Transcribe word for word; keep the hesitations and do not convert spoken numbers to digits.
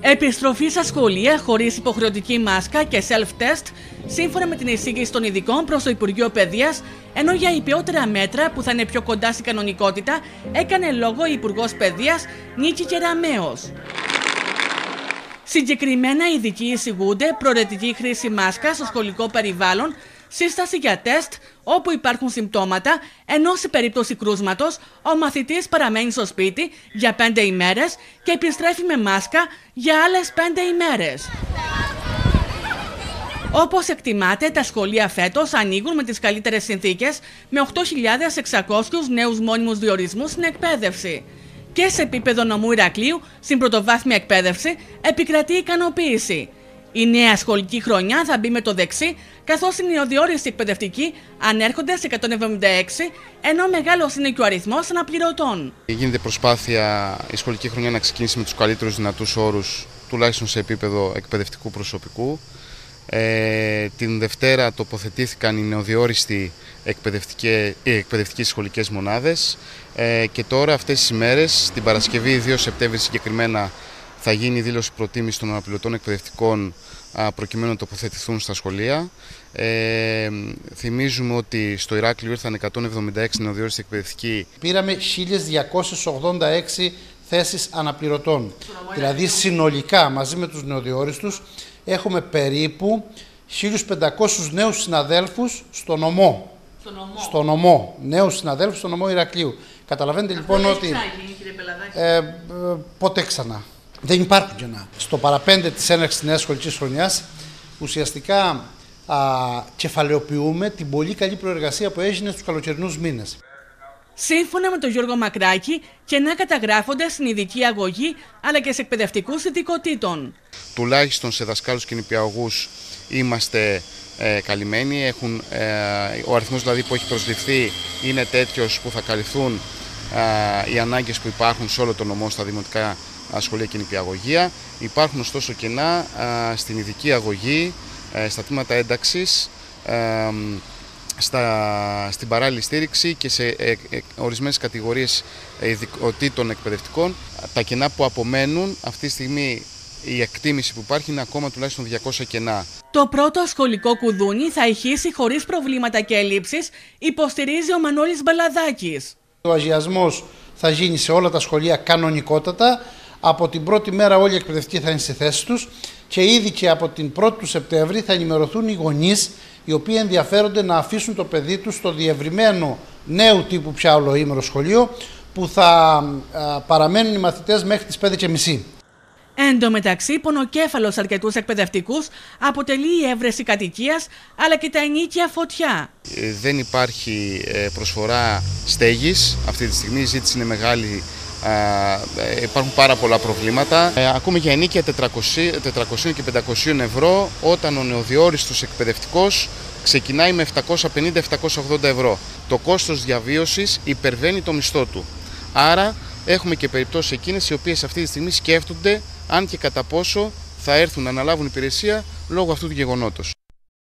Επιστροφή στα σχολεία χωρίς υποχρεωτική μάσκα και self-test, σύμφωνα με την εισήγηση των ειδικών προς το Υπουργείο Παιδείας, ενώ για υπαιότερα μέτρα που θα είναι πιο κοντά στην κανονικότητα, έκανε λόγο η Υπουργός Παιδείας Νίκη Κεραμέως. Συγκεκριμένα, οι ειδικοί εισηγούνται προαιρετική χρήση μάσκα στο σχολικό περιβάλλον, σύσταση για τεστ όπου υπάρχουν συμπτώματα, ενώ σε περίπτωση κρούσματος ο μαθητής παραμένει στο σπίτι για πέντε ημέρες και επιστρέφει με μάσκα για άλλες πέντε ημέρες. Όπως εκτιμάται, τα σχολεία φέτος ανοίγουν με τις καλύτερες συνθήκες, με οκτώ χιλιάδες εξακόσιους νέους μόνιμους διορισμούς στην εκπαίδευση. Και σε επίπεδο νομού Ηρακλείου, στην πρωτοβάθμια εκπαίδευση, επικρατεί ικανοποίηση. Η νέα σχολική χρονιά θα μπει με το δεξί, καθώς οι νεοδιόριστοι εκπαιδευτικοί ανέρχονται σε εκατόν εβδομήντα έξι, ενώ μεγάλος είναι και ο αριθμός αναπληρωτών. Γίνεται προσπάθεια η σχολική χρονιά να ξεκινήσει με τους καλύτερους δυνατούς όρους, τουλάχιστον σε επίπεδο εκπαιδευτικού προσωπικού. Ε, την Δευτέρα τοποθετήθηκαν οι νεοδιόριστοι εκπαιδευτικοί, εκπαιδευτικοί σχολικές μονάδες ε, και τώρα αυτές τις ημέρες, την Παρασκευή δύο Σεπτέμβρη συγκεκριμένα, θα γίνει η δήλωση προτίμησης των αναπληρωτών εκπαιδευτικών προκειμένου να τοποθετηθούν στα σχολεία. Ε, θυμίζουμε ότι στο Ηράκλειο ήρθαν εκατόν εβδομήντα έξι νεοδιόριστοι εκπαιδευτικοί. Πήραμε χίλιες διακόσιες ογδόντα έξι θέσεις αναπληρωτών. Δηλαδή συνολικά μαζί με τους νεοδιόριστους έχουμε περίπου χίλιους πεντακόσιους νέους συναδέλφους στο νομό. Στο νομό. Στο νομό. Νέους συναδέλφους στο νομό Ηρακλείου. Καταλαβαίνετε αυτό λοιπόν ότι... Ε, ε, ποτέ ξανά. Δεν υπάρχουν κενά. Στο παραπέντε της έναρξης της νέας σχολικής χρονιάς, ουσιαστικά α, κεφαλαιοποιούμε την πολύ καλή προεργασία που έγινε στους καλοκαιρινούς μήνες. Σύμφωνα με τον Γιώργο Μακράκη, κενά καταγράφονται στην ειδική αγωγή αλλά και σε εκπαιδευτικούς ειδικοτήτων. Τουλάχιστον σε δασκάλους και νηπιαγωγούς είμαστε ε, καλυμμένοι. Έχουν, ε, ο αριθμός δηλαδή που έχει προσληφθεί είναι τέτοιος που θα καλυφθούν ε, οι ανάγκες που υπάρχουν σε όλο το νομό στα δημοτικά σχολεία και νηπιαγωγεία. Υπάρχουν ωστόσο κενά α, στην ειδική αγωγή, α, στα τμήματα ένταξης, α, στα, στην παράλληλη στήριξη και σε ε, ε, ορισμένες κατηγορίες ειδικοτήτων εκπαιδευτικών. Τα κενά που απομένουν, αυτή τη στιγμή η εκτίμηση που υπάρχει είναι ακόμα τουλάχιστον διακόσια κενά. Το πρώτο σχολικό κουδούνι θα ηχήσει χωρίς προβλήματα και ελλείψεις, υποστηρίζει ο Μανώλης Μπαλαδάκης. Ο αγιασμός θα γίνει σε όλα τα σχολεία κανονικότατα. Από την πρώτη μέρα όλοι οι εκπαιδευτικοί θα είναι στη θέση τους και ήδη και από την πρώτη του Σεπτέμβρη θα ενημερωθούν οι γονείς οι οποίοι ενδιαφέρονται να αφήσουν το παιδί τους στο διευρυμένο νέου τύπου πια ολοήμερο σχολείο που θα α, παραμένουν οι μαθητές μέχρι τις πέντε και μισή. Εν τω μεταξύ, πονοκέφαλος αρκετούς εκπαιδευτικούς αποτελεί η έβρεση κατοικίας αλλά και τα ενίκια φωτιά. Ε, δεν υπάρχει ε, προσφορά στέγης. Αυτή τη στιγμή η ζήτηση είναι μεγάλη. Uh, υπάρχουν πάρα πολλά προβλήματα. Uh, ακούμε για ενίκια τετρακόσια και πεντακόσια ευρώ, όταν ο νεοδιόριστος εκπαιδευτικός ξεκινάει με επτακόσια πενήντα με επτακόσια ογδόντα ευρώ. Το κόστος διαβίωσης υπερβαίνει το μισθό του. Άρα έχουμε και περιπτώσεις εκείνες οι οποίες αυτή τη στιγμή σκέφτονται αν και κατά πόσο θα έρθουν να αναλάβουν υπηρεσία λόγω αυτού του γεγονότος.